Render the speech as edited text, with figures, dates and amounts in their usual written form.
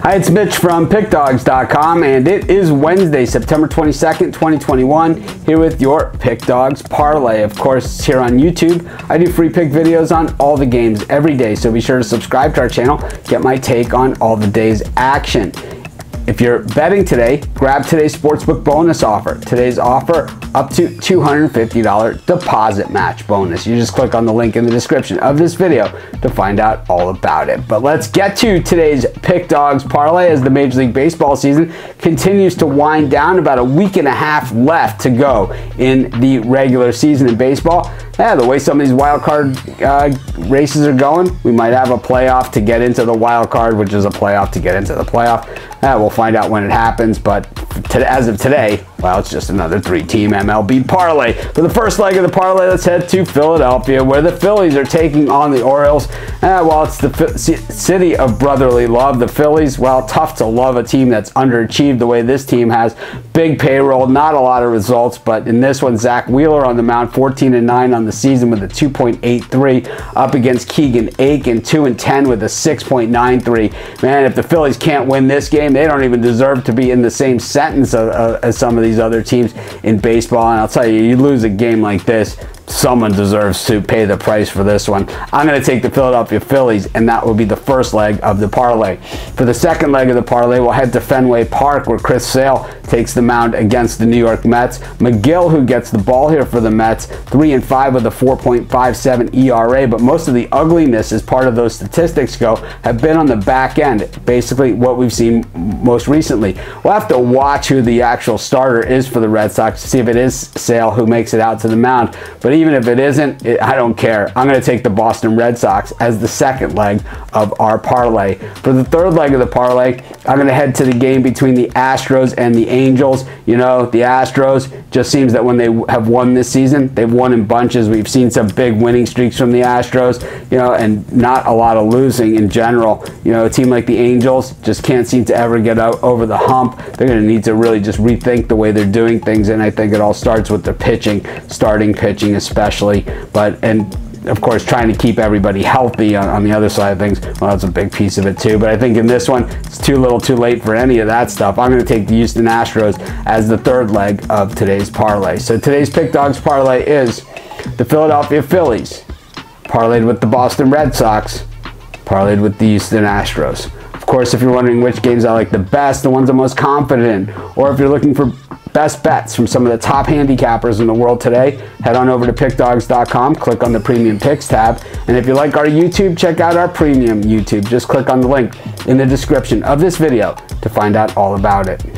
Hi, it's Mitch from PickDawgz.com, and it is Wednesday, September 22nd, 2021, here with your Pick Dawgz Parlay. Of course, it's here on YouTube. I do free pick videos on all the games every day, so be sure to subscribe to our channel, get my take on all the day's action. If you're betting today, grab today's sportsbook bonus offer. Today's offer, up to $250 deposit match bonus. You just click on the link in the description of this video to find out all about it. But let's get to today's Pick Dawgz Parlay as the Major League Baseball season continues to wind down. About a week and a half left to go in the regular season in baseball. Yeah, the way some of these wild card races are going, we might have a playoff to get into the wild card, which is a playoff to get into the playoff. We'll find out when it happens, but as of today, well, it's just another three-team MLB parlay. For the first leg of the parlay, let's head to Philadelphia, where the Phillies are taking on the Orioles. Well, it's the city of brotherly love. The Phillies, well, tough to love a team that's underachieved the way this team has. Big payroll, not a lot of results, but in this one, Zach Wheeler on the mound, 14-9 on the season with a 2.83, up against Keegan Aiken, 2-10 with a 6.93. Man, if the Phillies can't win this game, they don't even deserve to be in the same sentence as some of these other teams in baseball. And I'll tell you, you lose a game like this, someone deserves to pay the price for this one. I'm going to take the Philadelphia Phillies, and that will be the first leg of the parlay. For the second leg of the parlay, we'll head to Fenway Park, where Chris Sale takes the mound against the New York Mets. McGill, who gets the ball here for the Mets, 3-5 with a 4.57 ERA, but most of the ugliness, as part of those statistics go, have been on the back end, basically what we've seen most recently. We'll have to watch who the actual starter is for the Red Sox to see if it is Sale who makes it out to the mound, but even if it isn't, I don't care. I'm going to take the Boston Red Sox as the second leg of our parlay. For the third leg of the parlay, I'm going to head to the game between the Astros and the Angels. You know, the Astros, just seems that when they have won this season, they've won in bunches. We've seen some big winning streaks from the Astros, you know, and not a lot of losing in general. You know, a team like the Angels just can't seem to ever get out over the hump. They're going to need to really just rethink the way they're doing things, and I think it all starts with their pitching, starting pitching especially, and of course trying to keep everybody healthy on the other side of things. Well, that's a big piece of it too, but I think in this one it's too little too late for any of that stuff. I'm going to take the Houston Astros as the third leg of today's parlay. So today's Pick Dawgz parlay is the Philadelphia Phillies parlayed with the Boston Red Sox, parlayed with the Houston Astros. Of course, if you're wondering which games I like the best, the ones I'm most confident in, or if you're looking for best bets from some of the top handicappers in the world today, head on over to PickDawgz.com, click on the Premium Picks tab, and if you like our YouTube, check out our Premium YouTube. Just click on the link in the description of this video to find out all about it.